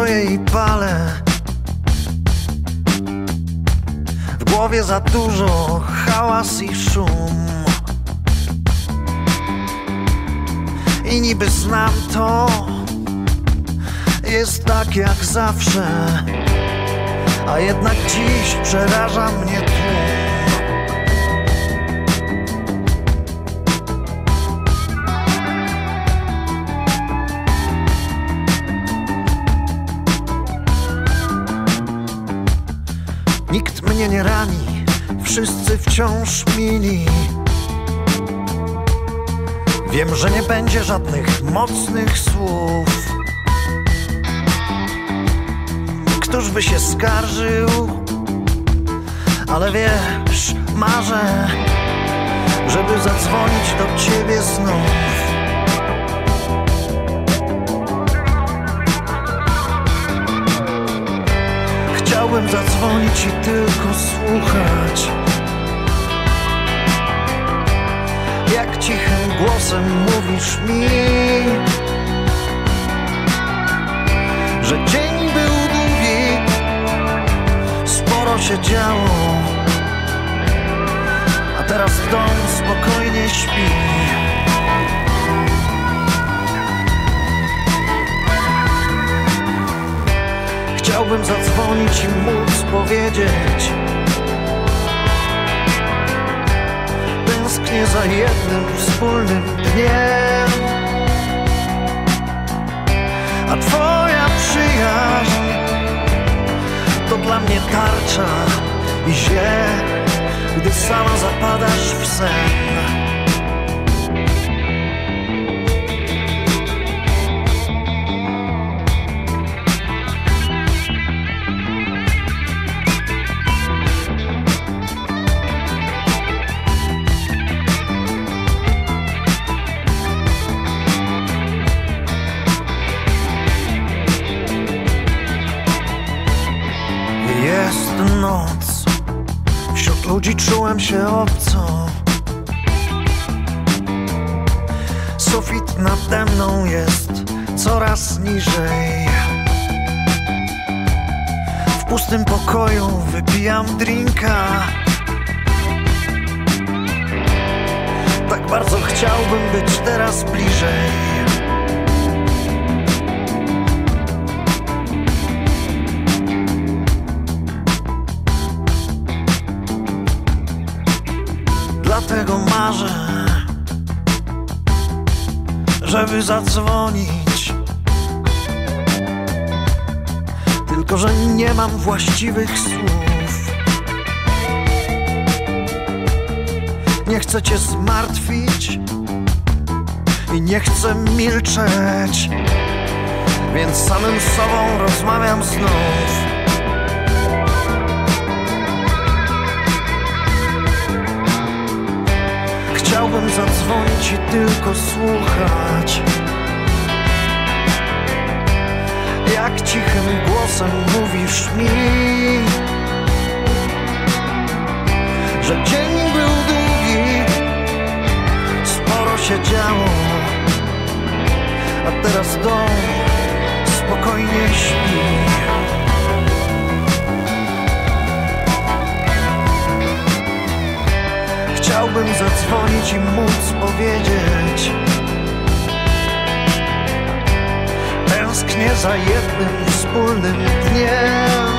stoję i palę. W głowie za dużo, hałas i szum. I niby znam to, jest tak jak zawsze, a jednak dziś przeraża mnie tłum. Nikt mnie nie rani, wszyscy wciąż mili. Wiem, że nie będzie żadnych mocnych słów. Któż by się skarżył? Ale wiesz, marzę, żeby zadzwonić do ciebie znów. Chciałbym zadzwonić i tylko słuchać, jak cichym głosem mówisz mi, że dzień był długi, sporo się działo, a teraz dom spokojnie śpi. Chciałbym zadzwonić i móc powiedzieć: tęsknię za jednym wspólnym dniem. A twoja przyjaźń to dla mnie tarcza i ziel, gdy sama zapadasz w sen. Jest noc, wśród ludzi czułem się obco. Sufit nade mną jest coraz niżej. W pustym pokoju wypijam drinka. Tak bardzo chciałbym być teraz bliżej. Dlatego marzę, żeby zadzwonić. Tylko że nie mam właściwych słów. Nie chcę cię zmartwić i nie chcę milczeć, więc samym sobą rozmawiam znów. Chciałbym zadzwonić i tylko słuchać, jak cichym głosem mówisz mi, że dzień był długi, sporo się działo, a teraz dom spokojnie śpi. Chciałbym zadzwonić i móc powiedzieć: tęsknię za jednym wspólnym dniem.